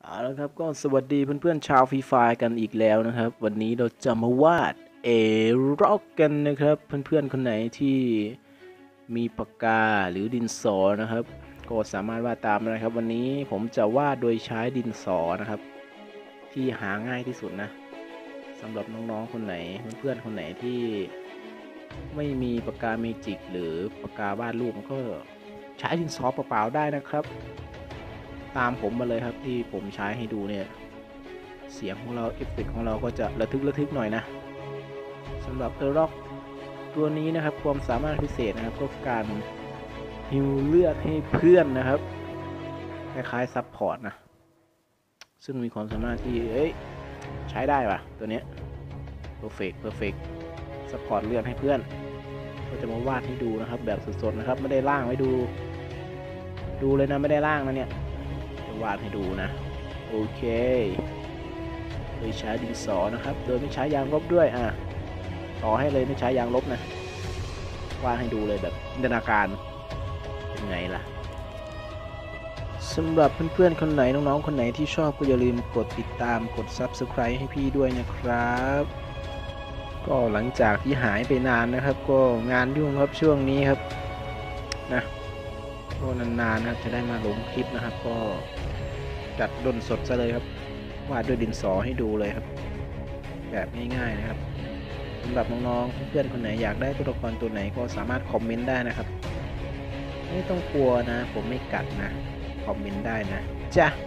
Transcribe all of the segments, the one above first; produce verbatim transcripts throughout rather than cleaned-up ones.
เอาละครับก็สวัสดีเพื่อนๆชาวฟรีไฟร์กันอีกแล้วนะครับวันนี้เราจะมาวาดเอร็อกกันนะครับเพื่อนๆคนไหนที่มีปากกาหรือดินสอนะครับก็สามารถวาดตามนะครับวันนี้ผมจะวาดโดยใช้ดินสอนะครับที่หาง่ายที่สุดนะสำหรับน้องๆคนไหนเพื่อนๆคนไหนที่ไม่มีปากกาเมจิกหรือปากกาวาดรูปก็ใช้ดินสอเปล่าๆได้นะครับตามผมมาเลยครับที่ผมใช้ให้ดูเนี่ยเสียงของเราเอฟเฟกของเราก็จะระทึกระทึกหน่อยนะสำหรับเออร์ร็อกตัวนี้นะครับความสามารถพิเศษนะครับก็การฮิวเลือดให้เพื่อนนะครับคล้ายๆซับพอร์ตนะซึ่งมีความสามารถที่เอ้ยใช้ได้ป่ะตัวเนี้ยเพอร์เฟกต์เพอร์เฟกต์ซัพพอร์ตเลือดให้เพื่อนก็จะมาวาดให้ดูนะครับแบบสดๆนะครับไม่ได้ล่างไว้ดูดูเลยนะไม่ได้ล่างนะเนี่ยวาดให้ดูนะโอเคโดยใช้ดินสอนะครับโดยไม่ใช้ยางลบด้วยอ่ะต่อให้เลยไม่ใช้ยางลบนะวาดให้ดูเลยแบบจินตนาการเป็นไงล่ะสำหรับเพื่อนๆคนไหนน้องๆคนไหนที่ชอบก็อย่าลืมกดติดตามกด ซับสไครบ์ ให้พี่ด้วยนะครับก็หลังจากที่หายไปนานนะครับก็งานยุ่งครับช่วงนี้ครับนะก็นานๆนะครับจะได้มาลงคลิปนะครับก็จัดดนสดซะเลยครับวาดด้วยดินสอให้ดูเลยครับแบบง่ายๆนะครับสำหรับน้องๆเพื่อนๆคนไหนอยากได้ตัวละครตัวไหนก็สามารถคอมเมนต์ได้นะครับไม่ต้องกลัวนะผมไม่กัดนะคอมเมนต์ได้นะจ้ะ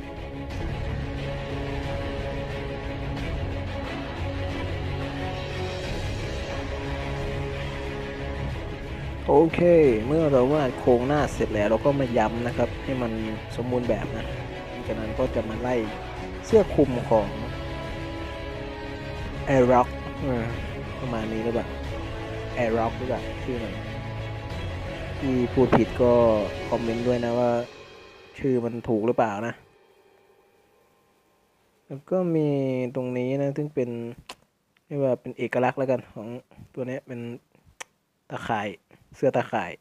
โอเคเมื่อเราวาดโครงหน้าเสร็จแล้วเราก็มาย้ำนะครับให้มันสมบูรณ์แบบนะจากนั้นก็จะมาไล่เสื้อคลุมของแอร์ร็อกประมาณนี้หรือเปล่าแอร์ร็อกหรือเปล่าชื่อมันที่พูดผิดก็คอมเมนต์ด้วยนะว่าชื่อมันถูกหรือเปล่านะแล้วก็มีตรงนี้นะซึ่งเป็นเรียกว่าเป็นเอกลักษณ์แล้วกันของตัวนี้เป็นตะข่ายเสื้อตะข่าย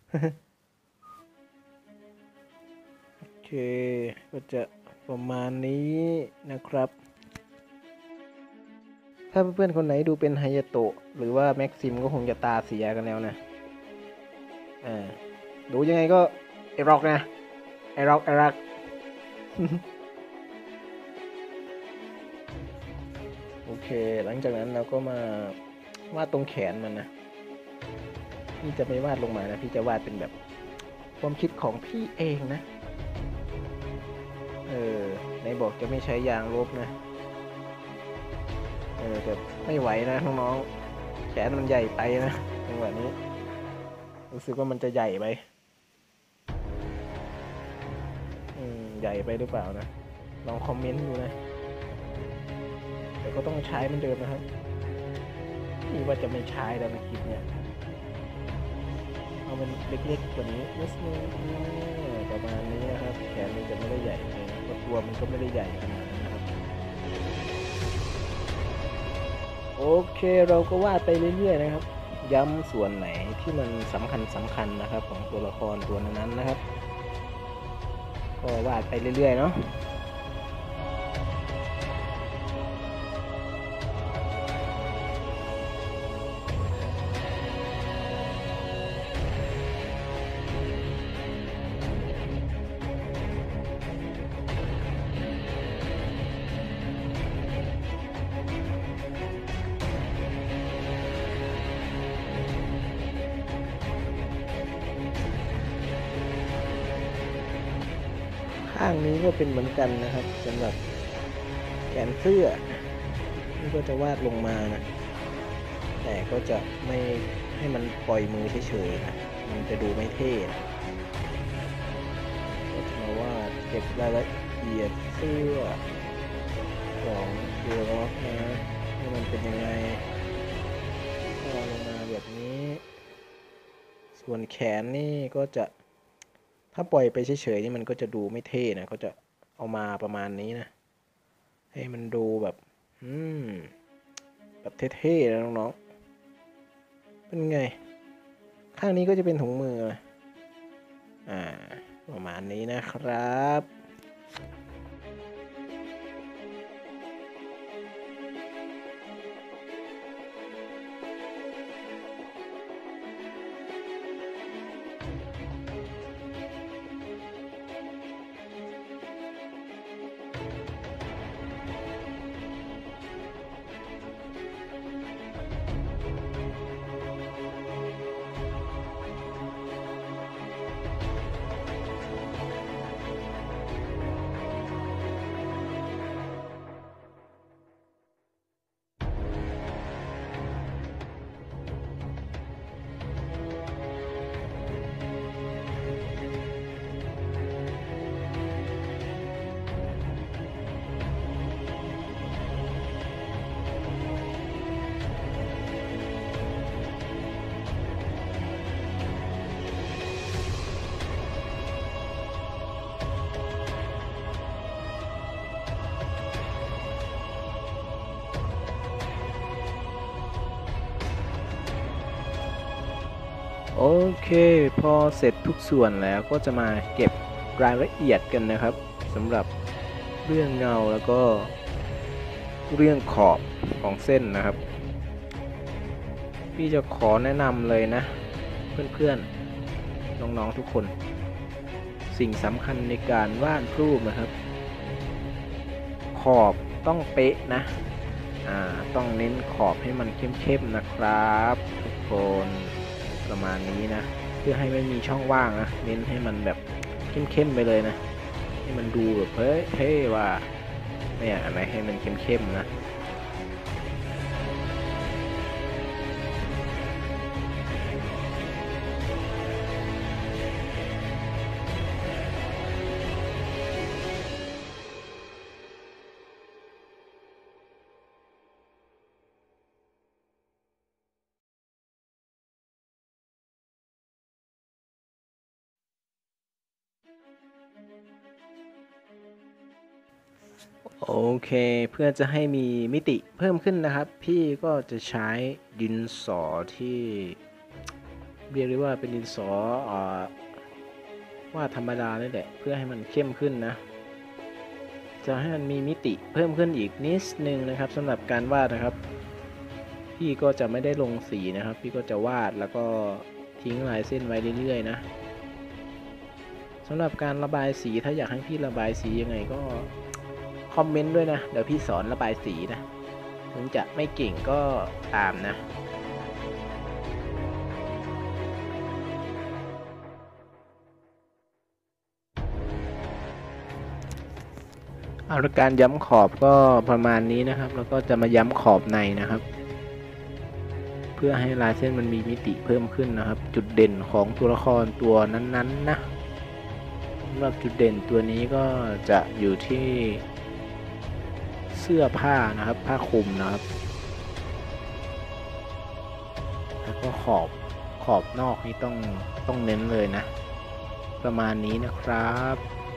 โอเคก็จะประมาณนี้นะครับถ้าเพื่อนๆคนไหนดูเป็นไฮยาโตะหรือว่าแม็กซิมก็คงจะตาเสียกันแล้วนะอ่าดูยังไงก็ไอร็อกนะไอร็อกไอร็อก โอเคหลังจากนั้นเราก็มาวาดตรงแขนมันนะพี่จะไม่วาดลงมานะพี่จะวาดเป็นแบบความคิดของพี่เองนะเออในบอกจะไม่ใช้ยางลบนะเออแต่ไม่ไหวนะน้องๆแขนมันใหญ่ไปนะจังหวะนี้รู้สึกว่ามันจะใหญ่ไปอืมใหญ่ไปหรือเปล่านะลองคอมเมนต์ดูนะแต่ก็ต้องใช้เหมือนเดิมนะครับนี่ว่าจะไม่ใช้แล้วนะคลิปเนี้ยเอามันเล็กๆกว่านี้นิดนึงประมาณนี้นะครับแขนมันจะไม่ได้ใหญ่เลยนะตัวมันก็ไม่ได้ใหญ่ขนาดนั้นนะครับโอเคเราก็วาดไปเรื่อยๆนะครับย้ำส่วนไหนที่มันสำคัญสำคัญนะครับของตัวละครตัวนั้นนะครับก็วาดไปเรื่อยๆเนาะข้างนี้ก็เป็นเหมือนกันนะครับสำหรับแขนเสื้อนี่ก็จะวาดลงมานะแต่ก็จะไม่ให้มันปล่อยมือเฉยๆนะมันจะดูไม่เท่นะก็จะมาวาดเก็บรายละเอียดเสื้อของตัวล็อกนะว่ามันเป็นยังไงวาดลงมาแบบนี้ส่วนแขนนี่ก็จะถ้าปล่อยไปเฉยๆนี่มันก็จะดูไม่เท่นะก็จะเอามาประมาณนี้นะให้มันดูแบบอืมแบบเท่ๆนะน้องๆเป็นไงข้างนี้ก็จะเป็นถุงมืออ่าประมาณนี้นะครับโอเคพอเสร็จทุกส่วนแล้วก็จะมาเก็บรายละเอียดกันนะครับสำหรับเรื่องเงาแล้วก็เรื่องขอบของเส้นนะครับพี่จะขอแนะนำเลยนะเพื่อนๆน้องๆทุกคนสิ่งสำคัญในการวาดรูปนะครับขอบต้องเป๊ะนะอ่าต้องเน้นขอบให้มันเข้มๆนะครับทุกคนประมาณนี้นะเพื่อให้ไม่มีช่องว่างนะเน้นให้มันแบบเข้มๆไปเลยนะให้มันดูแบบเฮ้ยเท่ว่าเนี่ยอะไรให้มันเข้มๆนะโอเคเพื่อจะให้มีมิติเพิ่มขึ้นนะครับพี่ก็จะใช้ดินสอที่เรียกได้ว่าเป็นดินสอวาดธรรมดานี่แหละเพื่อให้มันเข้มขึ้นนะจะให้มันมีมิติเพิ่มขึ้นอีกนิดนึงนะครับสำหรับการวาดนะครับพี่ก็จะไม่ได้ลงสีนะครับพี่ก็จะวาดแล้วก็ทิ้งลายเส้นไว้เรื่อยๆนะสำหรับการระบายสีถ้าอยากให้พี่ระบายสียังไงก็คอมเมนต์ด้วยนะเดี๋ยวพี่สอนระบายสีนะถึงจะไม่เก่งก็ตามนะเอาละการย้ำขอบก็ประมาณนี้นะครับแล้วก็จะมาย้ำขอบในนะครับเพื่อให้ลายเส้นมันมีมิติเพิ่มขึ้นนะครับจุดเด่นของตัวละครตัวนั้นๆนะสำหรับจุดเด่นตัวนี้ก็จะอยู่ที่เสื้อผ้านะครับผ้าคลุมนะครับแล้วก็ขอบขอบนอกนี่ต้องต้องเน้นเลยนะประมาณนี้นะครับ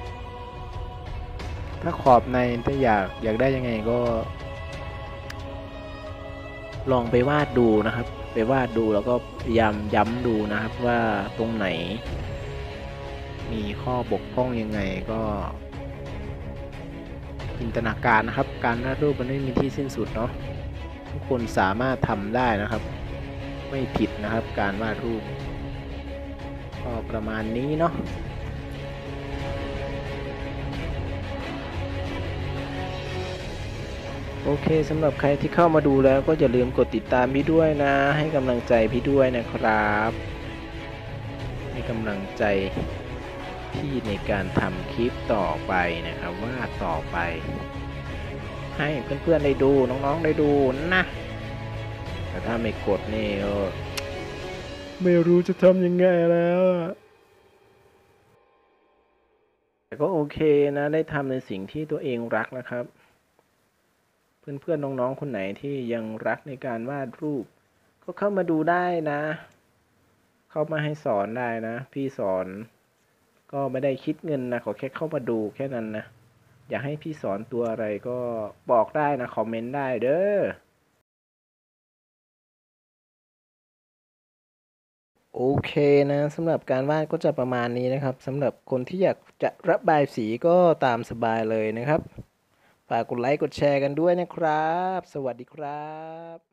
ถ้าขอบในถ้าอยากอยากได้ยังไงก็ลองไปวาดดูนะครับไปวาดดูแล้วก็พยายามย้ำดูนะครับว่าตรงไหนมีข้อบกพร่องยังไงก็จินตนาการนะครับการวาดรูปมันไม่มีที่สิ้นสุดเนาะทุกคนสามารถทำได้นะครับไม่ผิดนะครับการวาดรูปก็ประมาณนี้เนาะโอเคสำหรับใครที่เข้ามาดูแล้วก็อย่าลืมกดติดตามพี่ด้วยนะให้กำลังใจพี่ด้วยนะครับให้กำลังใจพี่ในการทำคลิปต่อไปนะครับว่าต่อไปให้เพื่อนๆได้ดูน้องๆได้ดูนะแต่ถ้าไม่กดนี่ก็ไม่รู้จะทำยังไงแล้วแต่ก็โอเคนะได้ทำในสิ่งที่ตัวเองรักนะครับเพื่อนๆน้องๆคนไหนที่ยังรักในการวาดรูปก็เข้ามาดูได้นะเข้ามาให้สอนได้นะพี่สอนก็ไม่ได้คิดเงินนะขอแค่เข้ามาดูแค่นั้นนะอยากให้พี่สอนตัวอะไรก็บอกได้นะคอมเมนต์ได้เด้อโอเคนะสำหรับการวาดก็จะประมาณนี้นะครับสำหรับคนที่อยากจะระบายสีก็ตามสบายเลยนะครับฝากกดไลค์กดแชร์กันด้วยนะครับสวัสดีครับ